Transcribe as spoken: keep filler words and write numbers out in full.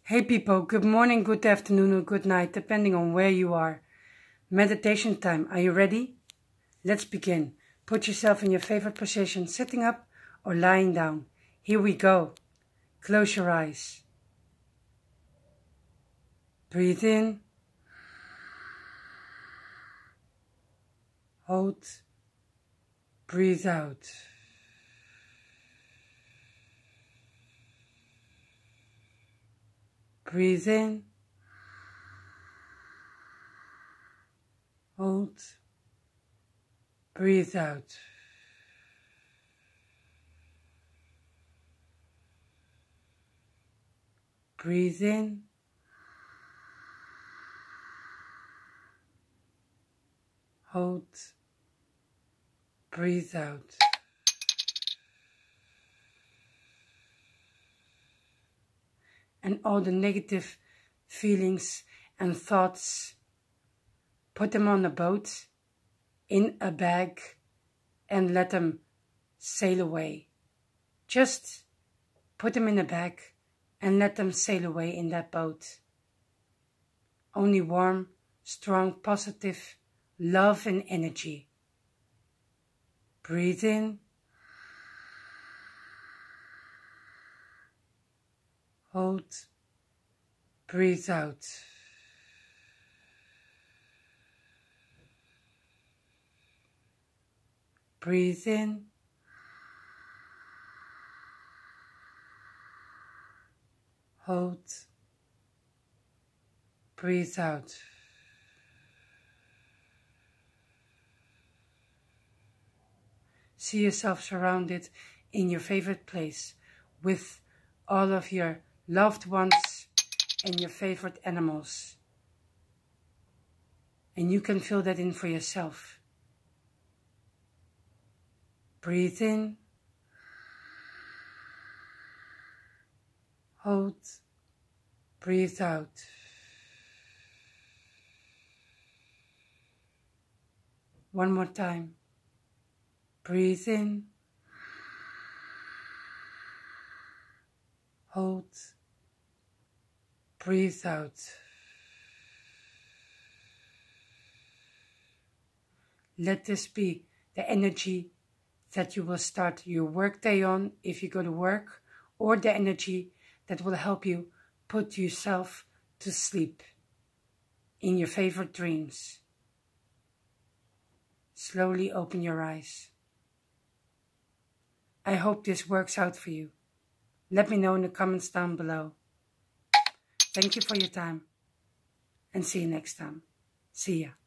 Hey people, good morning, good afternoon, or good night, depending on where you are. Meditation time. Are you ready? Let's begin. Put yourself in your favorite position, sitting up or lying down. Here we go. Close your eyes. Breathe in. Hold. Breathe out. Breathe in. Hold. Breathe out. Breathe in. Hold. Breathe out. And all the negative feelings and thoughts, put them on a boat, in a bag, and let them sail away. Just put them in a bag and let them sail away in that boat. Only warm, strong, positive love and energy. Breathe in. Hold. Breathe out. Breathe in. Hold. Breathe out. See yourself surrounded in your favorite place with all of your loved ones and your favorite animals. And you can fill that in for yourself. Breathe in. Hold. Breathe out. One more time. Breathe in. Hold. Breathe out. Let this be the energy that you will start your workday on if you go to work, or the energy that will help you put yourself to sleep in your favorite dreams. Slowly open your eyes. I hope this works out for you. Let me know in the comments down below. Thank you for your time, and see you next time. See ya.